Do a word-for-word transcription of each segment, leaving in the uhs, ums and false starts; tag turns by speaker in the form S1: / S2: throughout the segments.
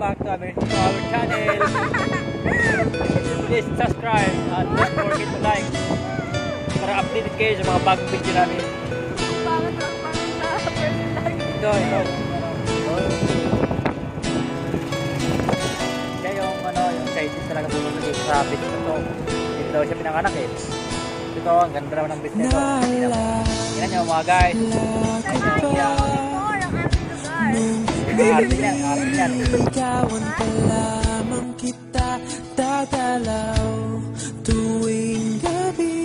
S1: back to our, to our channel. Please subscribe and don't forget to like para updated kayo sa mga bagong video namin.
S2: Bakit ang pangit na person lang?
S1: Ito, ito. Kaya yung ano, yung scientist talaga pumunta dito sa business na to. Dito daw siya pinanganak eh. Ito, ang ganda naman ng business to. Tingnan nyo mga guys. Tingnan nyo yan.
S3: Ikawan pa lamang kita dadalaw tuwing gabi.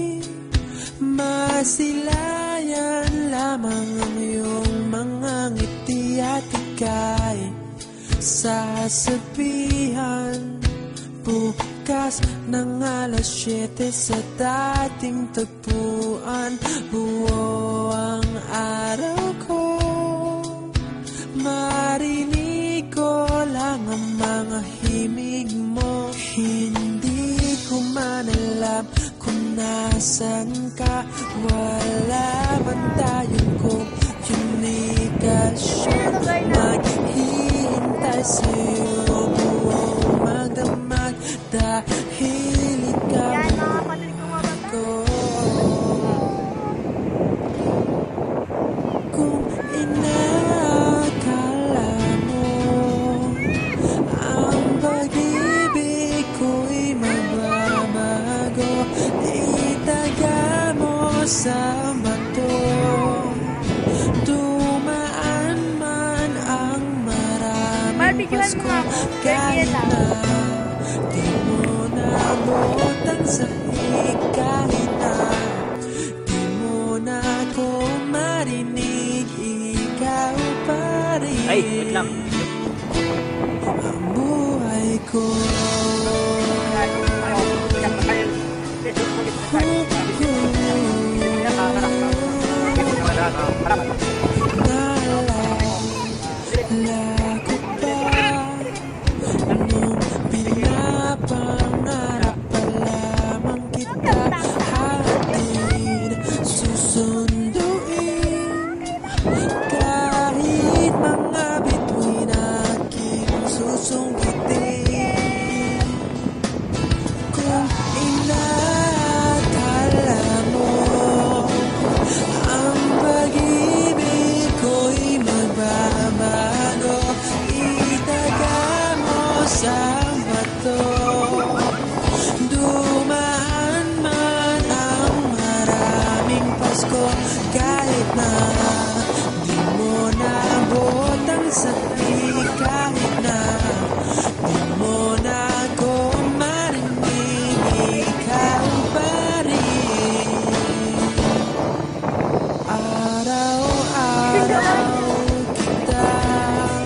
S3: Masilayan lamang ang iyong mga ngiti at ika'y sasabihan bukas ng alas siyete sa dating tagpuan. Buo ang araw ko, marinig ko lang ang mga himig mo. Hindi ko man alam kung nasan ka. Wala man tayong komunikasyon. Maghihintay sa'yo buong magdamag dahil ikaw ko. Kung inakala mo ang pag-ibig ko'y magbabago, itaga mo sa bato. Dumaan man ang maraming Pasko, kahit na di mo nabotang sahig, kahit na di mo na ako marinig, ikaw pa rin.
S1: Ay, wait lang.
S3: Ang buhay ko. Naalala ko pa nung pinapangarap pa lamang kita hatid susunduin, kahit mga bituin aking susungkitin. Kung inakala mo ang pag-ibig ko'y magbabago, itaga mo sa bato. Dumaan man ang maraming Pasko, kahit na di mo nabotang sahig, kahit na di mo na ako marinig, ikaw pa rin. Araw-araw kitang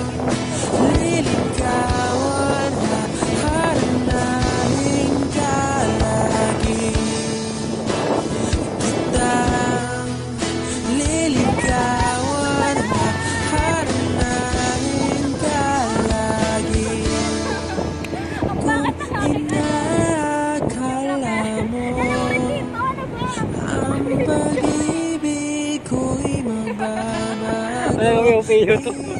S3: liligawan, hahanapin ka lagi. Kitang liligawan, hahanapin ka lagi. Kung inakala mo ang pag-ibig ko'y magbabago,
S1: Ay, okay, okay.